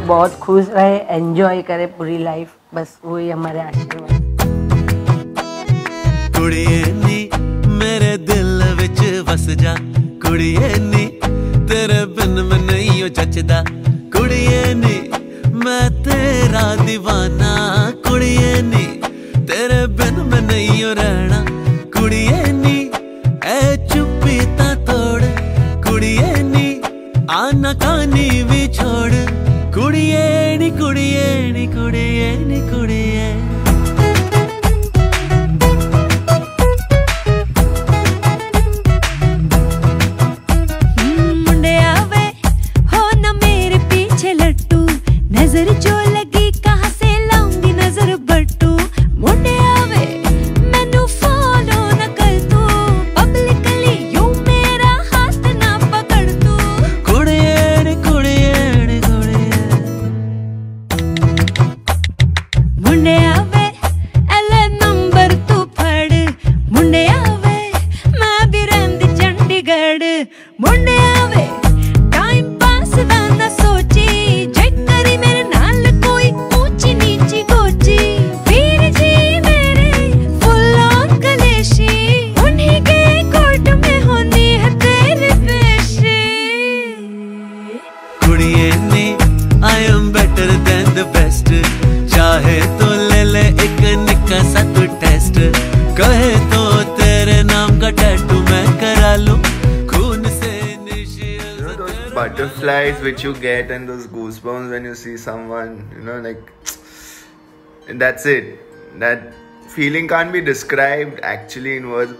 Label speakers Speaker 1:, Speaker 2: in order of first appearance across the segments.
Speaker 1: बहुत खुश रहे, एंजॉय करे पूरी लाइफ, बस वही हमारे आशीर्वाद।
Speaker 2: कुड़िए नी मेरे दिल विच वस जा, कुड़िए नी तेरे बिन मैं नहीं हो जचदा, कुड़िए नी मैं तेरा दीवाना, कुड़िए नी तेरे बिन मैं नहीं हो रहना, कुड़िए नी ए चुप्पी ता तोड़, कुड़िए नी आना कानी भी छोड़, कुड़िए नी कुड़िए नी कुड़िए नी कुड़िए।
Speaker 3: नजर जो लगी कहाँ से लाऊंगी नजर बट्टू, मुंडे आवे मैनू फॉलो न कर तू, पब्लिकली यूं मेरा हाथ ना पकड़ तू,
Speaker 2: कुड़िए नी कुड़िए नी कुड़िए।
Speaker 3: मुंडे आवे एले नंबर तू फड़, मुंडे आवे मैं भी रहंदी चंडीगढ़, मुंडे आवे टाइम पास दा ना सोची,
Speaker 2: चाहे तो ले ले एक निक्का सा तू टेस्ट, कहे तो तेरे नाम का टैटू मैं करा लूं खून से निशान।
Speaker 4: Those butterflies which you get and those goosebumps when you see someone, you know, like that's it. That feeling can't be described actually in words.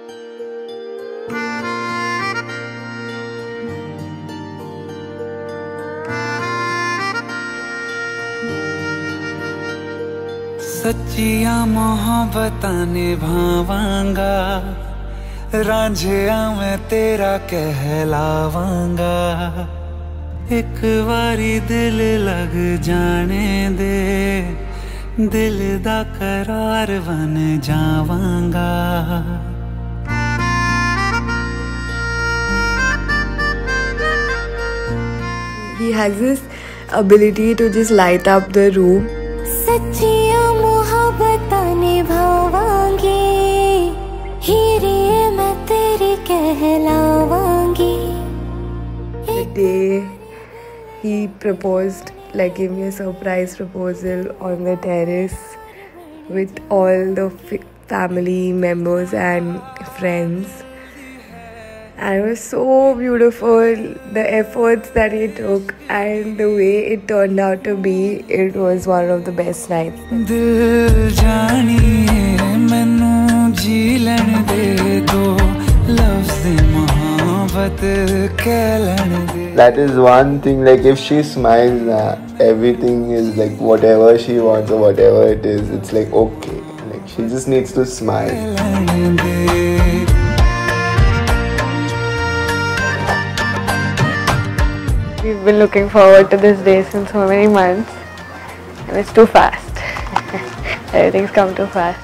Speaker 2: सच्चिया मोहब्बत निभावांगा, रांझिया मैं तेरा कहलावांगा, एक बारी दिल लग जाने दे, दिल दा करार बन जावांगा।
Speaker 5: He has this ability to just light up the room.
Speaker 3: सच्चिया मोहब्बत निभावांगी, हीरे मैं तेरी कहलावांगी।
Speaker 5: The day he proposed, like gave me a surprise proposal on the terrace with all the family members and friends. And it was so beautiful, the efforts that he took and the way it turned out to be. It was one of the best nights.
Speaker 2: दिल जानिए मैनू जी लैन दे दो, लफ्ज़ मोहब्बत कह लैन दे।
Speaker 4: That is one thing, like if she smiles, everything is like whatever she wants or whatever it is, it's like okay. Like she just needs to smile.
Speaker 5: We've been looking forward to this day since so many months, and it's too fast. Everything's come too fast.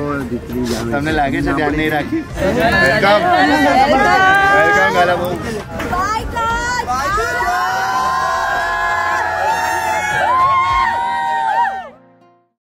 Speaker 4: हमने लागे से ध्यान नहीं रखी। Welcome welcome गाला।